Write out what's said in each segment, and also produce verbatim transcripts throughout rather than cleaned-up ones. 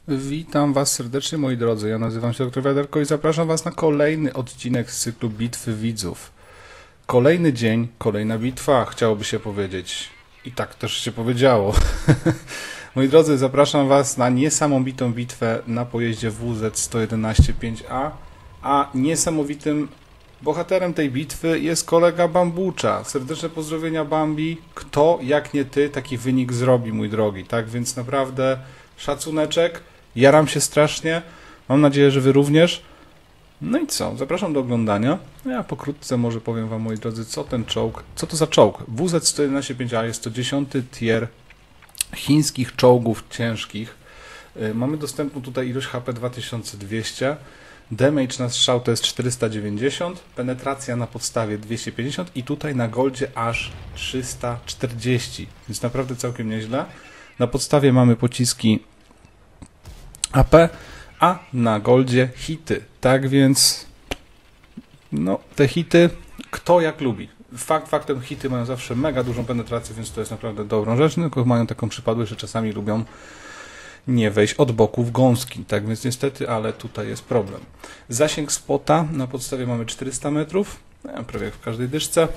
Witam Was serdecznie, moi drodzy. Ja nazywam się doktor Wiaderko i zapraszam Was na kolejny odcinek z cyklu Bitwy Widzów. Kolejny dzień, kolejna bitwa, chciałoby się powiedzieć. I tak też się powiedziało. Moi drodzy, zapraszam Was na niesamowitą bitwę na pojeździe W Z sto jedenaście pięć A, a niesamowitym bohaterem tej bitwy jest kolega Bambucza. Serdeczne pozdrowienia, Bambi. Kto, jak nie Ty, taki wynik zrobi, mój drogi. Tak więc naprawdę szacuneczek. Jaram się strasznie. Mam nadzieję, że Wy również. No i co? Zapraszam do oglądania. Ja pokrótce może powiem Wam, moi drodzy, co ten czołg, co to za czołg. W Z sto jedenaście pięć A jest to dziesiąty tier chińskich czołgów ciężkich. Mamy dostępną tutaj ilość H P dwa tysiące dwieście. Damage na strzał to jest czterysta dziewięćdziesiąt, penetracja na podstawie dwieście pięćdziesiąt i tutaj na goldzie aż trzysta czterdzieści, więc naprawdę całkiem nieźle. Na podstawie mamy pociski A P, a na goldzie hity. Tak więc no te hity kto jak lubi. Fakt faktem, hity mają zawsze mega dużą penetrację, więc to jest naprawdę dobrą rzecz, tylko mają taką przypadłość, że czasami lubią nie wejść od boku w gąski, tak więc niestety, ale tutaj jest problem. Zasięg spota na podstawie mamy czterysta metrów, prawie jak w każdej dyszce.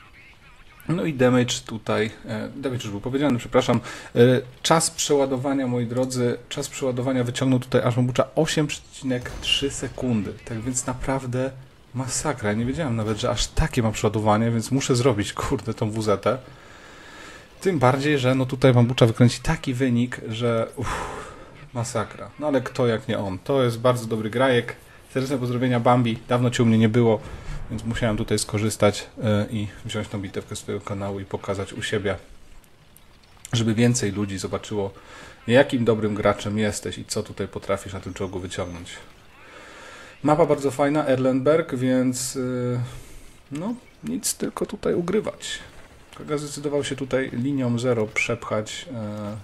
No i damage tutaj, damage już był powiedziany, przepraszam. Czas przeładowania, moi drodzy, czas przeładowania wyciągnął tutaj aż Bambucza osiem przecinek trzy sekundy, tak więc naprawdę masakra. Ja nie wiedziałem nawet, że aż takie ma przeładowanie, więc muszę zrobić, kurde, tą W Z T. Tym bardziej, że no tutaj Bambucza wykręci taki wynik, że uff, masakra. No ale kto jak nie on. To jest bardzo dobry grajek. Serdeczne pozdrowienia, Bambi. Dawno Cię u mnie nie było, więc musiałem tutaj skorzystać yy, i wziąć tą bitewkę z swojego kanału i pokazać u siebie, żeby więcej ludzi zobaczyło, jakim dobrym graczem jesteś i co tutaj potrafisz na tym czołgu wyciągnąć. Mapa bardzo fajna, Erlenberg, więc yy, no nic, tylko tutaj ugrywać. Kolega zdecydował się tutaj linią zero przepchać e,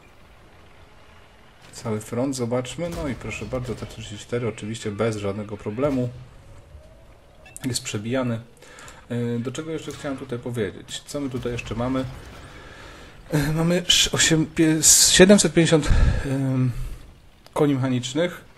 cały front, zobaczmy, no i proszę bardzo, T trzydzieści cztery oczywiście bez żadnego problemu jest przebijany. E, do czego jeszcze chciałem tutaj powiedzieć? Co my tutaj jeszcze mamy? E, mamy siedemset pięćdziesiąt e, koni mechanicznych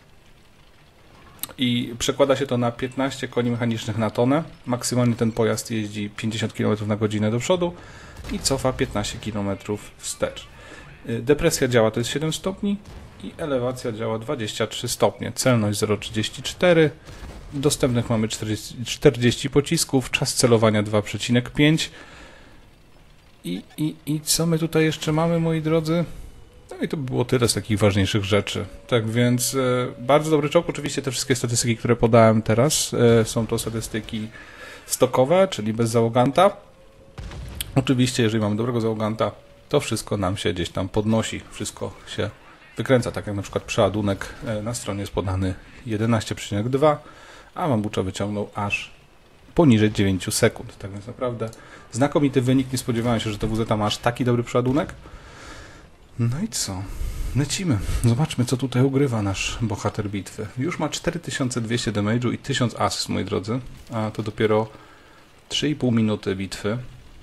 i przekłada się to na piętnaście koni mechanicznych na tonę. Maksymalnie ten pojazd jeździ pięćdziesiąt kilometrów na godzinę do przodu i cofa piętnaście kilometrów wstecz. Depresja działa to jest siedem stopni i elewacja działa dwadzieścia trzy stopnie. Celność zero przecinek trzydzieści cztery. Dostępnych mamy czterdzieści, czterdzieści pocisków. Czas celowania dwa przecinek pięć. I, i, I co my tutaj jeszcze mamy, moi drodzy? No i to by było tyle z takich ważniejszych rzeczy. Tak więc e, bardzo dobry czołg. Oczywiście te wszystkie statystyki, które podałem teraz, e, są to statystyki stokowe, czyli bez załoganta. Oczywiście, jeżeli mamy dobrego załoganta, to wszystko nam się gdzieś tam podnosi. Wszystko się wykręca, tak jak na przykład przeładunek e, na stronie jest podany jedenaście przecinek dwa, a Bambucza wyciągnął aż poniżej dziewięć sekund. Tak więc naprawdę znakomity wynik. Nie spodziewałem się, że to W Z ma aż taki dobry przeładunek. No i co? Lecimy. Zobaczmy, co tutaj ugrywa nasz bohater bitwy. Już ma cztery tysiące dwieście damage'u i tysiąc asyst, moi drodzy. A to dopiero trzy i pół minuty bitwy.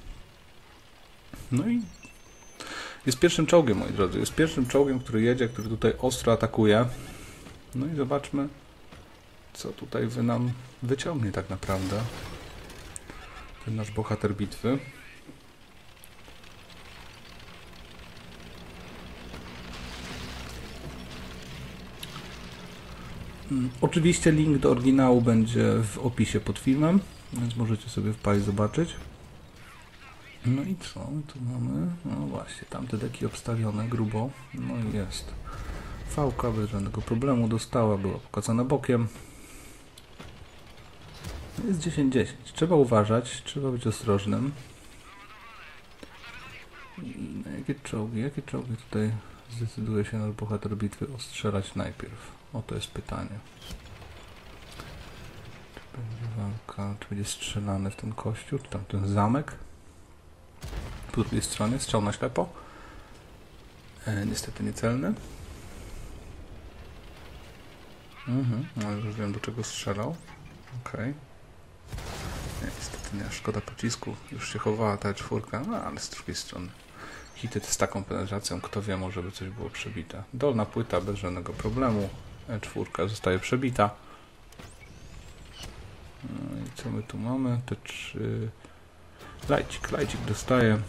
No i jest pierwszym czołgiem, moi drodzy. Jest pierwszym czołgiem, który jedzie, który tutaj ostro atakuje. No i zobaczmy, co tutaj wy nam wyciągnie tak naprawdę ten nasz bohater bitwy. Oczywiście link do oryginału będzie w opisie pod filmem, więc możecie sobie wpaść zobaczyć. No i co tu mamy? No właśnie, tamte deki obstawione grubo. No i jest. Fałka bez żadnego problemu dostała, była pokazana bokiem. Jest dziesięć dziesięć. Trzeba uważać, trzeba być ostrożnym. I na jakie czołgi, jakie czołgi tutaj zdecyduje się nasz bohater bitwy ostrzelać najpierw? Oto jest pytanie. Czy będzie walka, czy będzie strzelany w ten kościół, czy tam ten zamek? Po drugiej stronie strzał na ślepo. E, niestety niecelny. Mhm, ale już wiem, do czego strzelał. Okej. Okay. Niestety nie, szkoda pocisku. Już się chowała ta czwórka, no ale z drugiej strony hity z taką penetracją, kto wie, może by coś było przebite. Dolna płyta bez żadnego problemu. E cztery zostaje przebita. No i co my tu mamy? Te trzy... Lajcik, lajcik dostaje.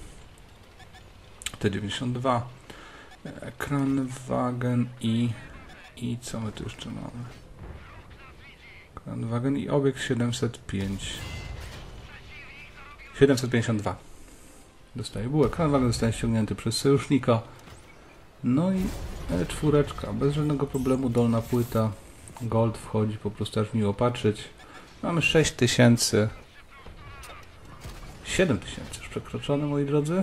T dziewięćdziesiąt dwa. Kranwagen i... I co my tu jeszcze mamy? Kranwagen i obiekt siedemset pięć. siedemset pięćdziesiąt dwa. Dostaje bułę. Kranwagen zostaje ściągnięty przez sojusznika. No i E cztery. Bez żadnego problemu dolna płyta. Gold wchodzi, po prostu aż miło patrzeć. Mamy sześć tysięcy. siedem tysięcy już przekroczone, moi drodzy.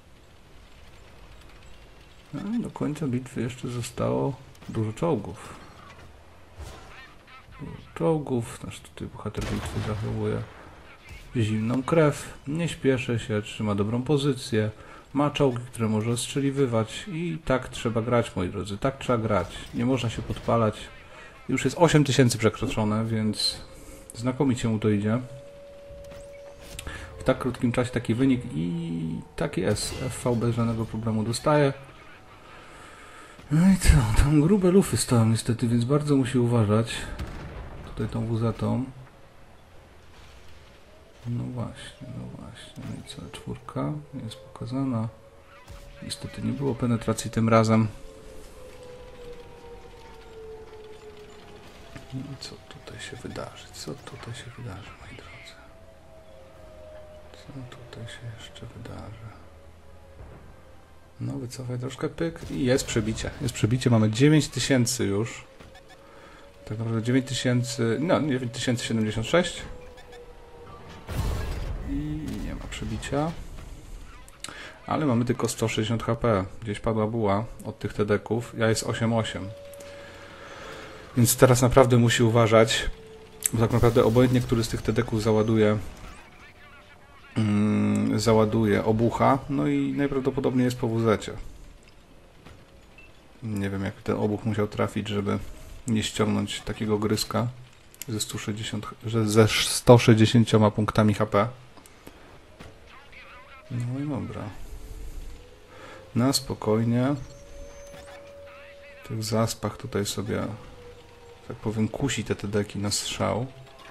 No, do końca bitwy jeszcze zostało dużo czołgów. Dużo czołgów. Nasz tutaj bohater bitwy zachowuje zimną krew. Nie śpieszy się, trzyma dobrą pozycję. Ma czołgi, które może ostrzeliwywać. I tak trzeba grać, moi drodzy. Tak trzeba grać. Nie można się podpalać. Już jest osiem tysięcy przekroczone, więc znakomicie mu to idzie. W tak krótkim czasie taki wynik i taki jest. F V bez żadnego problemu dostaje. No i co? Tam grube lufy stoją niestety, więc bardzo musi uważać. Tutaj tą wuzetą. No właśnie, no właśnie. No i co? Czwórka jest pokazana. Niestety nie było penetracji tym razem. No i co tutaj się wydarzy? Co tutaj się wydarzy, moi drodzy? Co tutaj się jeszcze wydarzy? No wycofaj troszkę, pyk i jest przebicie. Jest przebicie, mamy dziewięć tysięcy już. Tak naprawdę dziewięć tysięcy, no dziewięć tysięcy siedemdziesiąt sześć. I nie ma przebicia. Ale mamy tylko sto sześćdziesiąt H P. Gdzieś padła buła od tych tedeków. Ja jest osiem osiem. Więc teraz naprawdę musi uważać, bo tak naprawdę obojętnie, który z tych tedeków załaduje mm, załaduje obucha, no i najprawdopodobniej jest po W Z-cie. Nie wiem, jak ten obuch musiał trafić, żeby nie ściągnąć takiego gryzka ze sto sześćdziesiąt, że ze sto sześćdziesięcioma punktami H P. No i dobra. Na spokojnie. W tych zaspach tutaj sobie, tak powiem, kusi te tedeki na strzał.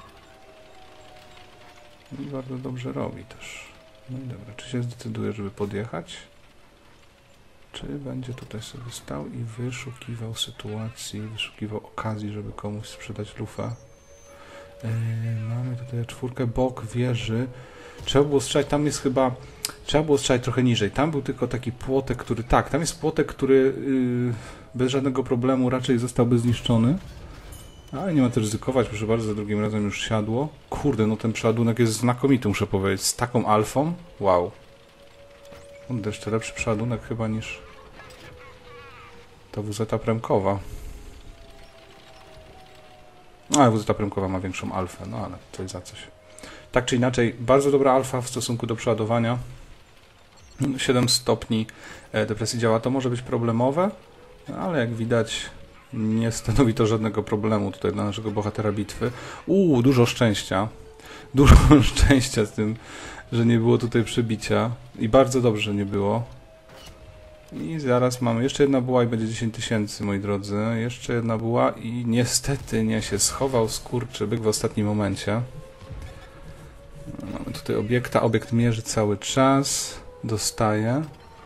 I bardzo dobrze robi też. No i dobra, czy się zdecyduje, żeby podjechać? Czy będzie tutaj sobie stał i wyszukiwał sytuacji, wyszukiwał okazji, żeby komuś sprzedać lufę? Yy, mamy tutaj czwórkę, bok wieży. Trzeba było strzelać, tam jest chyba... Trzeba było strzelać trochę niżej. Tam był tylko taki płotek, który... Tak, tam jest płotek, który yy, bez żadnego problemu raczej zostałby zniszczony. Ale nie ma też ryzykować, proszę bardzo, za drugim razem już siadło. Kurde, no ten przeładunek jest znakomity, muszę powiedzieć. Z taką alfą? Wow. Kurde, jeszcze lepszy przeładunek chyba niż ta W Z premkowa. No, ale W Z premkowa ma większą alfę, no ale coś za coś. Tak czy inaczej, bardzo dobra alfa w stosunku do przeładowania. siedem stopni depresji działa. To może być problemowe, ale jak widać nie stanowi to żadnego problemu tutaj dla naszego bohatera bitwy. Uuu, dużo szczęścia. Dużo szczęścia z tym, że nie było tutaj przebicia. I bardzo dobrze, że nie było. I zaraz mamy jeszcze jedna buła i będzie dziesięć tysięcy, moi drodzy. Jeszcze jedna buła i niestety nie się schował skurczybyk w ostatnim momencie. Mamy tutaj obiekta. Obiekt mierzy cały czas. Dostaje.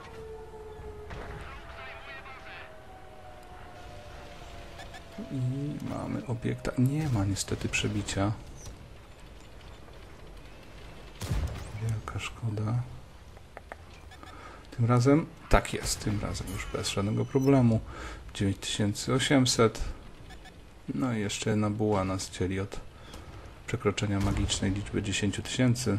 I mamy obiekta. Nie ma niestety przebicia. Wielka szkoda. Tym razem, tak jest, tym razem już bez żadnego problemu. dziewięć tysięcy osiemset. No i jeszcze jedna buła nas dzieli od przekroczenia magicznej liczby dziesięć tysięcy.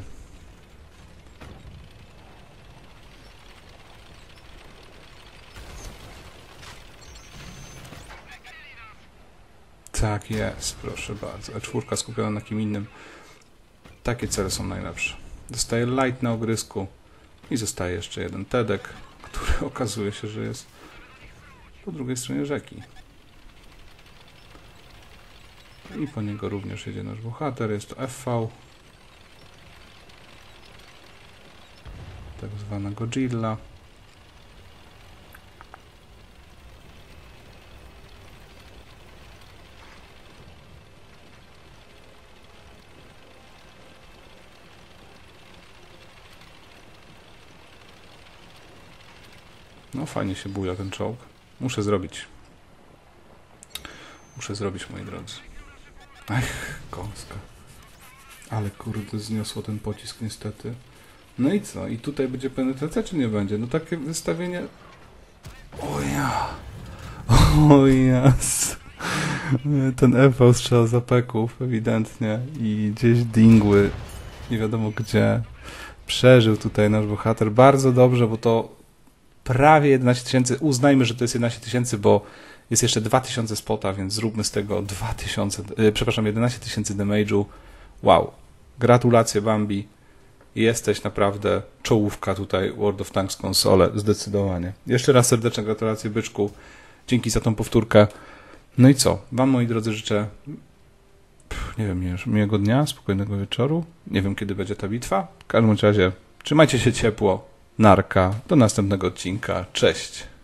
Tak jest, proszę bardzo. E cztery skupiona na kim innym. Takie cele są najlepsze. Dostaje light na ogrysku i zostaje jeszcze jeden tedek, który okazuje się, że jest po drugiej stronie rzeki. I po niego również jedzie nasz bohater. Jest to F V. Tak zwana Godzilla. No fajnie się buja ten czołg. Muszę zrobić. Muszę zrobić, moi drodzy. Ach, kąska. Ale kurde, zniosło ten pocisk niestety. No i co? I tutaj będzie penetracja, czy nie będzie? No takie wystawienie... O ja! O jas! Ten F V strzela z apeków, ewidentnie. I gdzieś dingły, nie wiadomo gdzie. Przeżył tutaj nasz bohater bardzo dobrze, bo to prawie jedenaście tysięcy. Uznajmy, że to jest jedenaście tysięcy, bo jest jeszcze dwa tysiące spota, więc zróbmy z tego dwa tysiące, yy, przepraszam, jedenaście tysięcy damage'u. Wow. Gratulacje, Bambi. Jesteś naprawdę czołówka tutaj World of Tanks konsole, zdecydowanie. Jeszcze raz serdeczne gratulacje, byczku. Dzięki za tą powtórkę. No i co? Wam, moi drodzy, życzę pff, nie wiem, miłego dnia, spokojnego wieczoru. Nie wiem, kiedy będzie ta bitwa. W każdym razie trzymajcie się ciepło. Narka. Do następnego odcinka. Cześć.